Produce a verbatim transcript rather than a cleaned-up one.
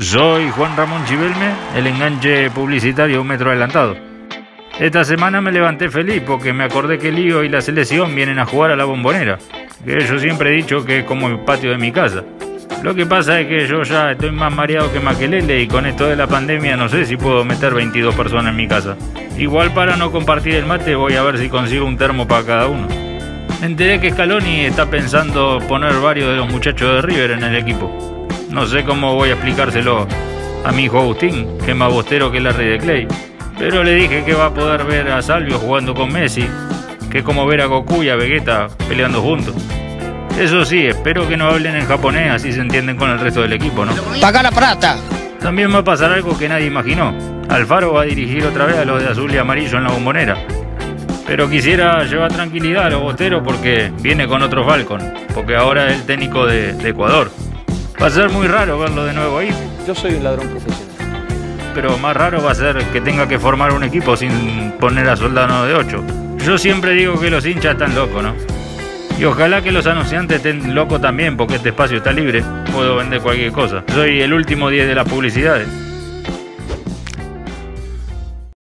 Soy Juan Ramón Chivelme, el enganche publicitario un metro adelantado. Esta semana me levanté feliz porque me acordé que Lío y la selección vienen a jugar a la Bombonera, que yo siempre he dicho que es como el patio de mi casa. Lo que pasa es que yo ya estoy más mareado que Maquelele y con esto de la pandemia no sé si puedo meter veintidós personas en mi casa. Igual para no compartir el mate voy a ver si consigo un termo para cada uno. Me enteré que Scaloni está pensando poner varios de los muchachos de River en el equipo. No sé cómo voy a explicárselo a mi hijo Agustín, que es más bostero que Larry de Clay. Pero le dije que va a poder ver a Salvio jugando con Messi, que es como ver a Goku y a Vegeta peleando juntos. Eso sí, espero que no hablen en japonés, así se entienden con el resto del equipo, ¿no? ¡Paga la plata! También va a pasar algo que nadie imaginó. Alfaro va a dirigir otra vez a los de azul y amarillo en la Bombonera. Pero quisiera llevar tranquilidad a los bosteros porque viene con otro Falcon, porque ahora es el técnico de, de Ecuador. Va a ser muy raro verlo de nuevo ahí. Yo soy un ladrón profesional. Pero más raro va a ser que tenga que formar un equipo sin poner a Soldano de ocho. Yo siempre digo que los hinchas están locos, ¿no? Y ojalá que los anunciantes estén locos también, porque este espacio está libre. Puedo vender cualquier cosa. Soy el último diez de las publicidades.